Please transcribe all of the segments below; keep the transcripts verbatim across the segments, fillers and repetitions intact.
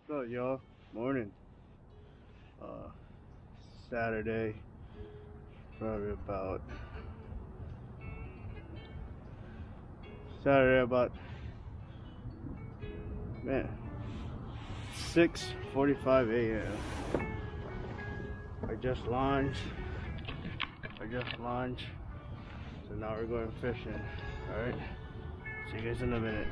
So y'all, morning. Uh, Saturday, probably about Saturday about man six forty-five a m I just launched. I just launched. So now we're going fishing. All right. See you guys in a minute.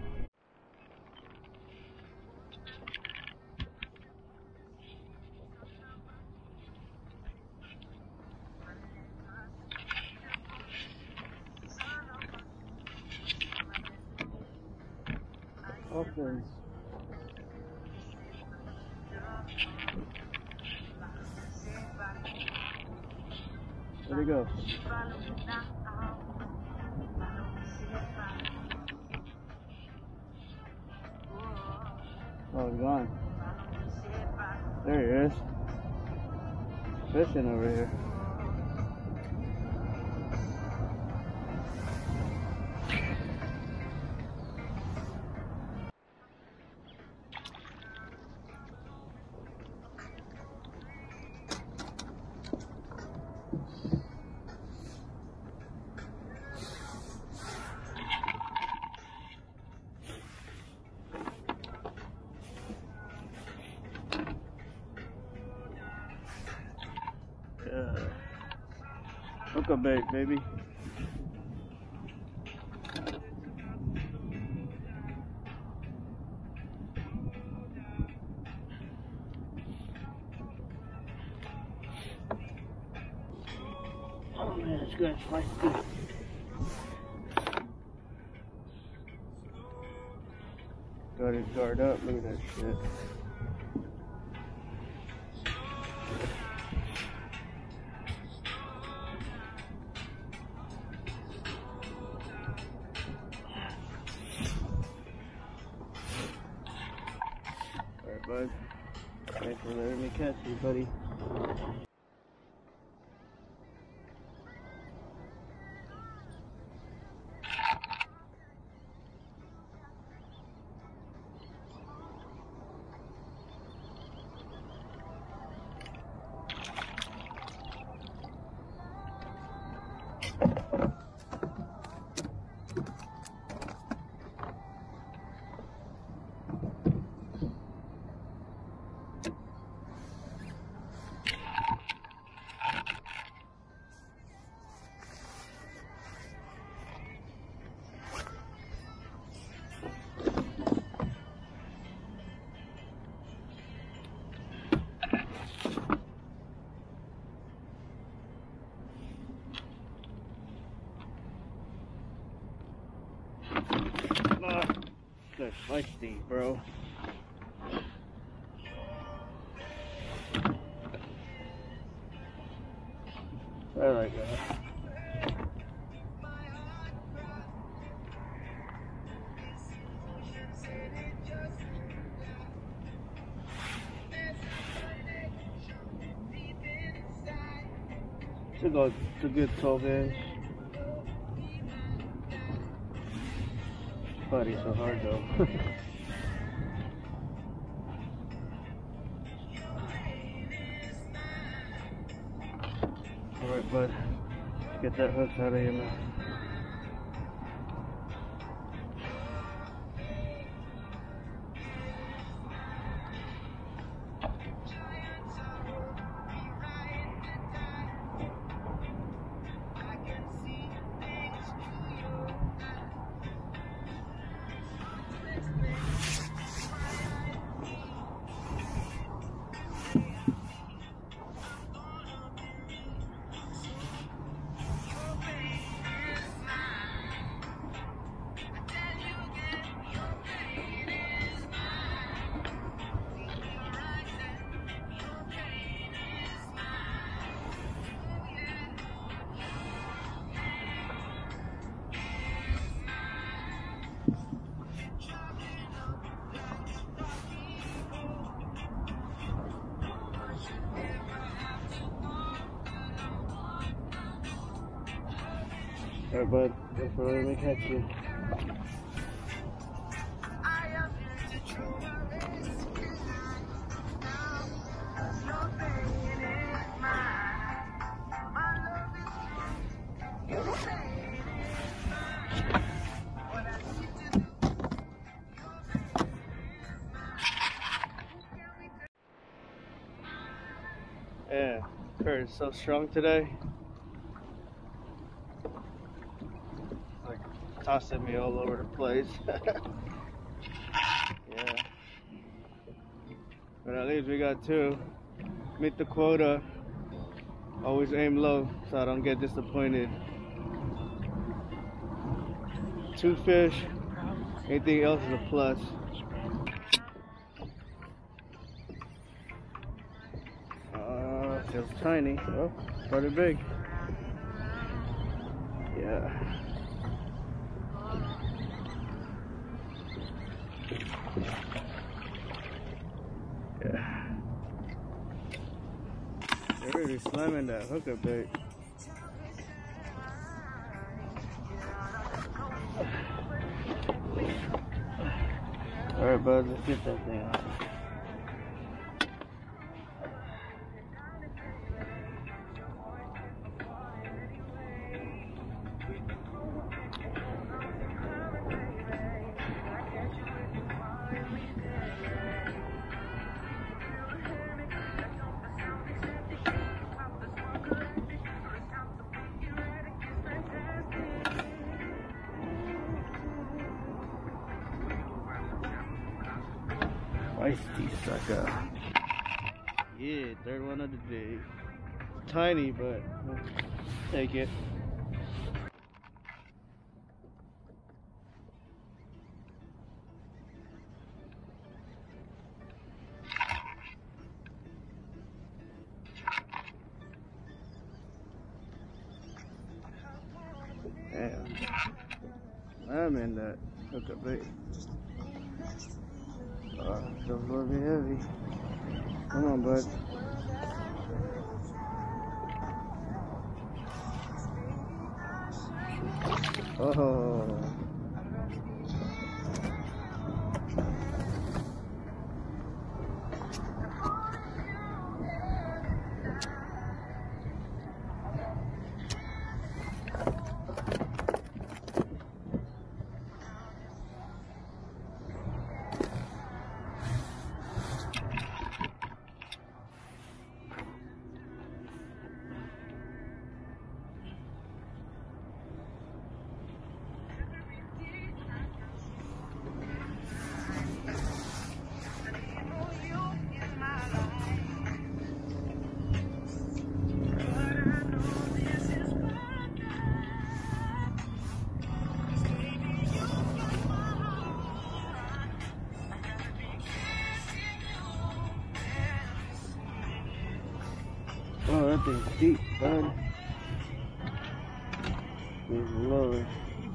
Dolphins. Where'd he go? Oh, he's gone. There he is. Fishing over here. Yeah. Hook a bait, baby. Oh man, it's good. It's feisty. Got his guard up. Look at that shit. Alright, bud. Thanks for letting me catch you, buddy. Ah, that's feisty, bro. Alright, guys. Should go to good twelve inch. Buddy, so hard though. Alright, bud. Get that hook out of your mouth. Alright, bud. That's where let me catch you. Yeah, current is so strong today. Like tossing me all over the place. Yeah. But at least we got two. Meet the quota. Always aim low so I don't get disappointed. Two fish. Anything else is a plus. Uh, feels tiny. Oh, pretty big. Yeah. Yeah. They're really slamming that hookup bait. Alright, bud, let's get that thing out. Feisty sucker. Yeah, third one of the day. Tiny, but we'll take it. Damn. I'm in that hookup bait. Uh, still a little bit heavy. Come on, bud. Oh. Oh, that thing's deep, bud. It's lower.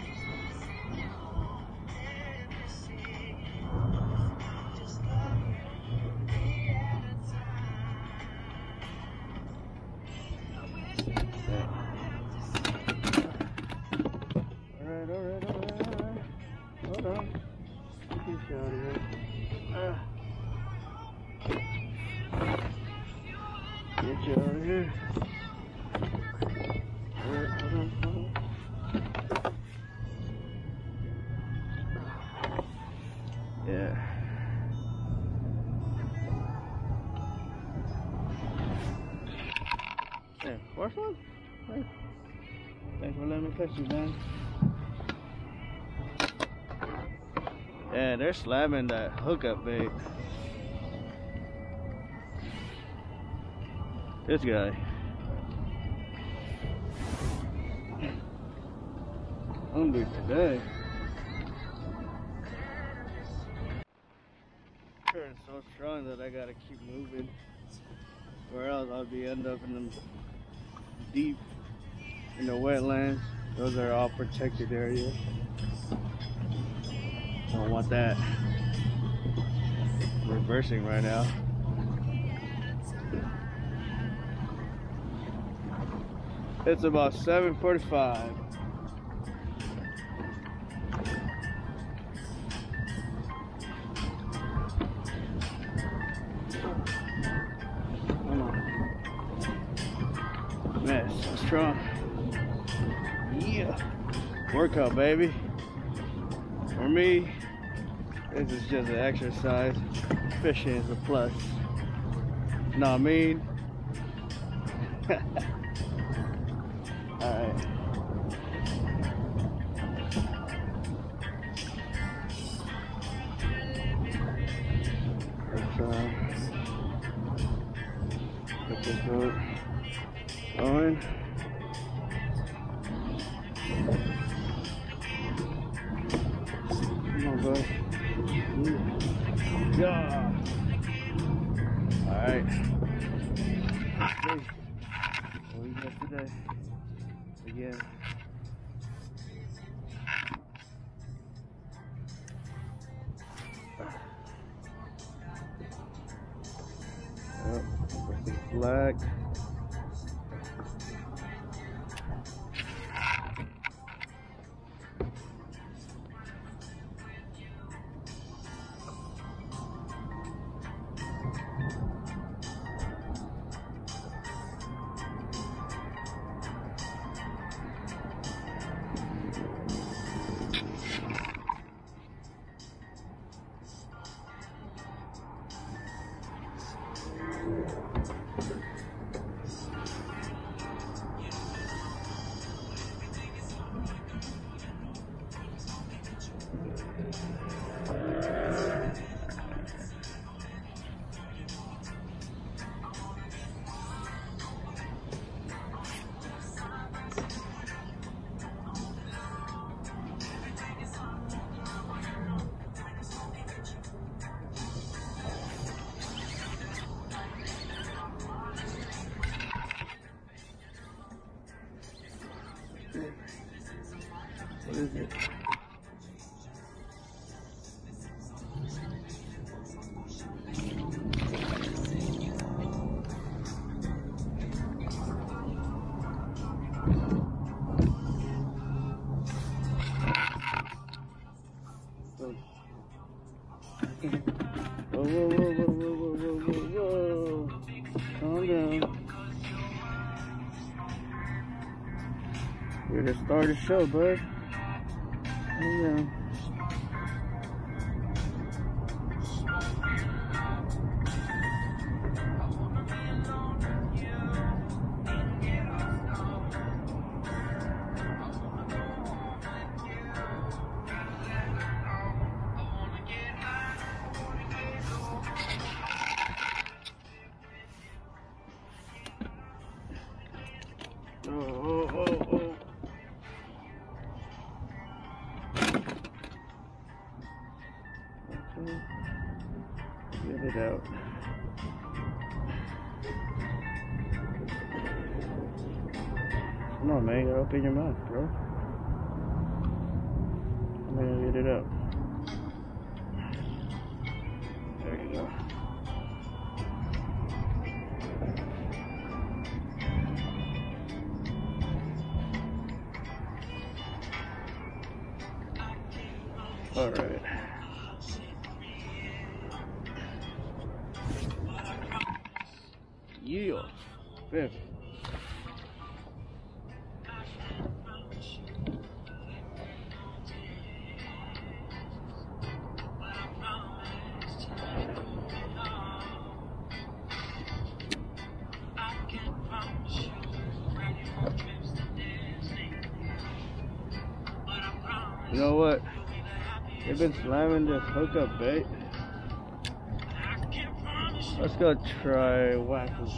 Alright, alright, alright, alright. Hold on. Get you out of here. Ah. Get you out of here. Alright, hold on, hold on. Yeah. Hey, first one? Hey. Thanks for letting me catch you, man. Yeah, they're slamming that hookup bait. This guy. Hungry today. Current's so strong that I gotta keep moving, or else I'll be end up in them deep in the wetlands. Those are all protected areas. I don't want that reversing right now. It's about seven forty-five. Come on. Man, it's so strong. Yeah. Workout, baby. For me, this is just an exercise. Fishing is a plus. Know what I mean? Alright. Let's uh, get this boat going. Come on, bud. Yeah. Alright. Okay. What we got today? Again. Yep. Flag. What is it? Whoa, whoa, whoa, whoa, whoa, whoa, whoa, whoa. Calm down. We're gonna start the show, bud. Calm down. Oh, oh, oh, oh. Okay. Get it out. Come on, man. You gotta open your mouth, bro. I'm gonna get it out. There you go. All right. Yeah. Fifth. You know what? They've been slamming this hookup bait. Let's go try whacking.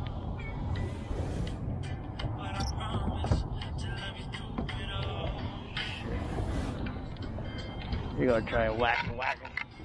You're gonna try whacking, whacking.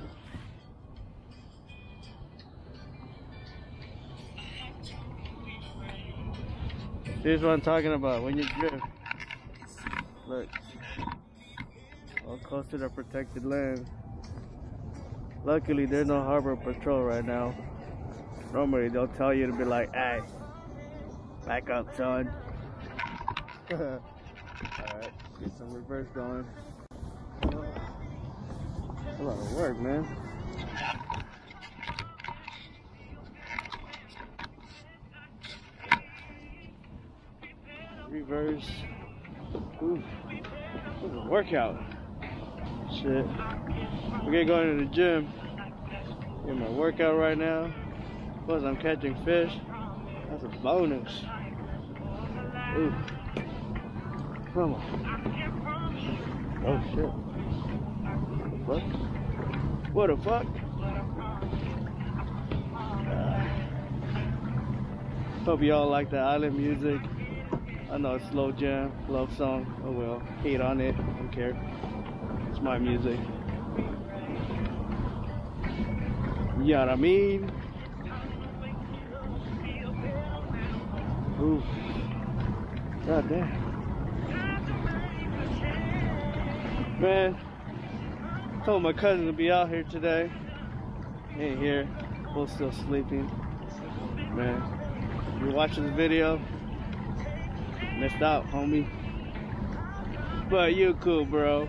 Here's what I'm talking about. When you drift, look. All close to the protected land. Luckily, there's no harbor patrol right now. Normally, they'll tell you to be like, "Hey, back up, son." All right, get some reverse going. That's a lot of work, man. Reverse. Ooh, this is a workout. Shit. We're gonna go into the gym. Get my workout right now. Plus I'm catching fish. That's a bonus. Ooh. Come on. Oh shit. What? What the fuck? Uh, hope y'all like the island music. I know it's slow jam, love song. Oh well, hate on it, don't care. It's my music. You know what I mean? Ooh. God damn. Man, told my cousin to be out here today. He ain't here. Both still sleeping. Man, if you're watching this video, missed out, homie. But you cool, bro.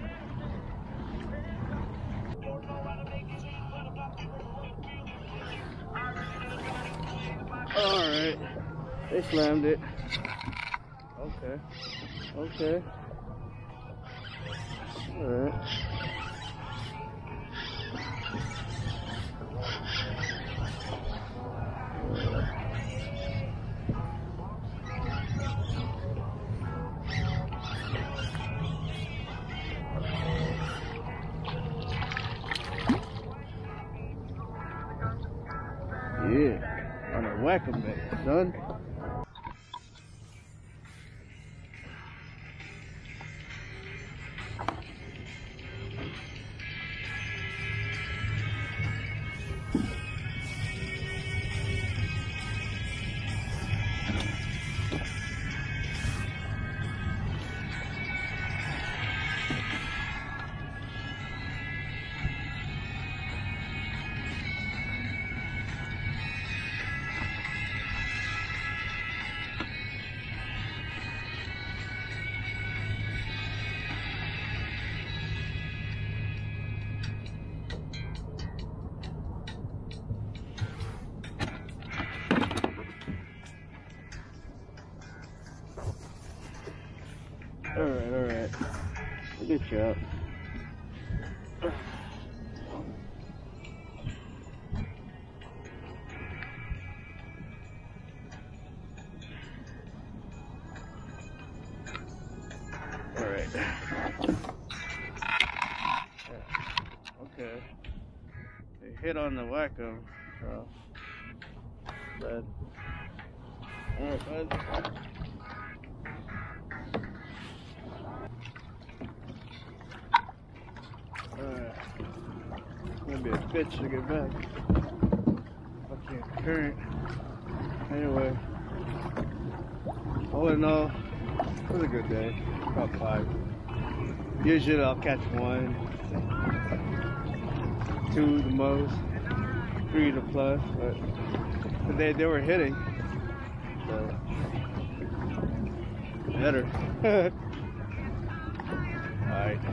Alright. They slammed it. Okay. Okay. Alright. Yeah, on a whack-a-mole, son. Alright, alright. We'll get you out. Alright. Yeah. Okay. They hit on the wacko, so bad. Alright, bud. Alright. It's gonna be a bitch to get back. Fucking current. Anyway. All in all, it was a good day. About five. Usually I'll catch one, two the most, three the plus, but today they were hitting. So better. Alright.